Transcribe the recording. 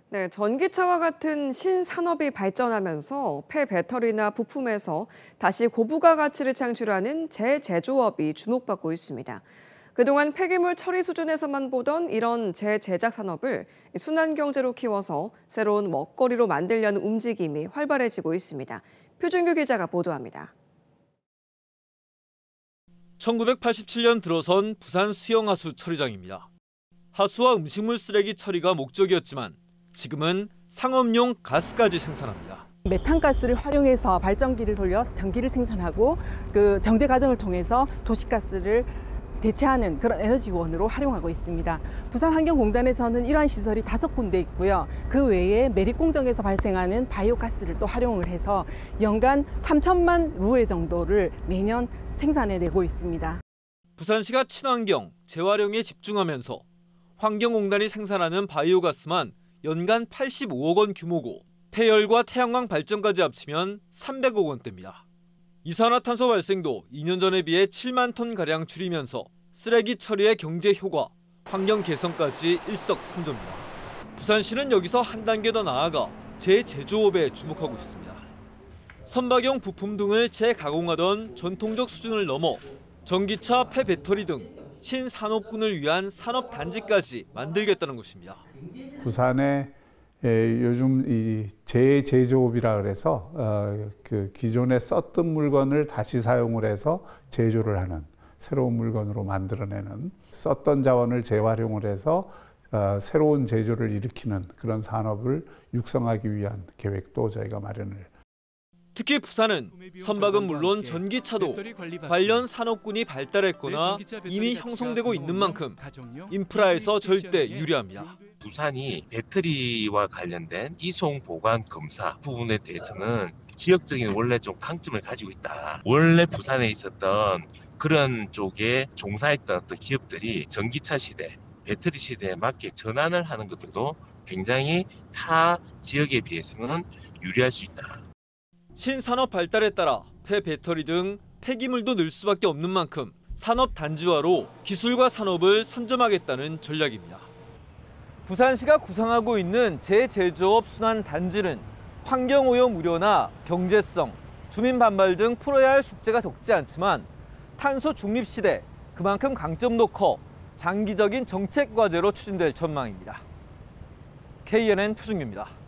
네, 전기차와 같은 신산업이 발전하면서 폐배터리나 부품에서 다시 고부가 가치를 창출하는 재제조업이 주목받고 있습니다. 그동안 폐기물 처리 수준에서만 보던 이런 재제작 산업을 순환경제로 키워서 새로운 먹거리로 만들려는 움직임이 활발해지고 있습니다. 표준규 기자가 보도합니다. 1987년 들어선 부산 수영하수 처리장입니다. 하수와 음식물 쓰레기 처리가 목적이었지만 지금은 상업용 가스까지 생산합니다. 메탄가스를 활용해서 발전기를 돌려 전기를 생산하고 그 정제 과정을 통해서 도시가스를 대체하는 그런 에너지원으로 활용하고 있습니다. 부산환경공단에서는 이러한 시설이 5군데 있고요. 그 외에 매립공정에서 발생하는 바이오가스를 또 활용을 해서 연간 3천만 루에 정도를 매년 생산해내고 있습니다. 부산시가 친환경, 재활용에 집중하면서 환경공단이 생산하는 바이오가스만 연간 85억 원 규모고 폐열과 태양광 발전까지 합치면 300억 원대입니다. 이산화탄소 발생도 2년 전에 비해 7만 톤가량 줄이면서 쓰레기 처리의 경제 효과, 환경 개선까지 일석삼조입니다. 부산시는 여기서 한 단계 더 나아가 재제조업에 주목하고 있습니다. 선박용 부품 등을 재가공하던 전통적 수준을 넘어 전기차, 폐배터리 등 신산업군을 위한 산업단지까지 만들겠다는 것입니다. 부산에 요즘 이 재제조업이라 그래서 그 기존에 썼던 물건을 다시 사용을 해서 제조를 하는 새로운 물건으로 만들어내는 썼던 자원을 재활용을 해서 새로운 제조를 일으키는 그런 산업을 육성하기 위한 계획도 저희가 마련을. 특히 부산은 선박은 물론 전기차도 관련 산업군이 발달했거나 이미 형성되고 있는 만큼 인프라에서 절대 유리합니다. 부산이 배터리와 관련된 이송 보관 검사 부분에 대해서는 지역적인 원래 좀 강점을 가지고 있다. 원래 부산에 있었던 그런 쪽에 종사했던 어떤 기업들이 전기차 시대, 배터리 시대에 맞게 전환을 하는 것들도 굉장히 타 지역에 비해서는 유리할 수 있다. 신산업 발달에 따라 폐배터리 등 폐기물도 늘 수밖에 없는 만큼 산업 단지화로 기술과 산업을 선점하겠다는 전략입니다. 부산시가 구상하고 있는 재제조업 순환 단지는 환경오염 우려나 경제성, 주민 반발 등 풀어야 할 숙제가 적지 않지만 탄소 중립 시대 그만큼 강점도 커 장기적인 정책 과제로 추진될 전망입니다. KNN 표준규입니다.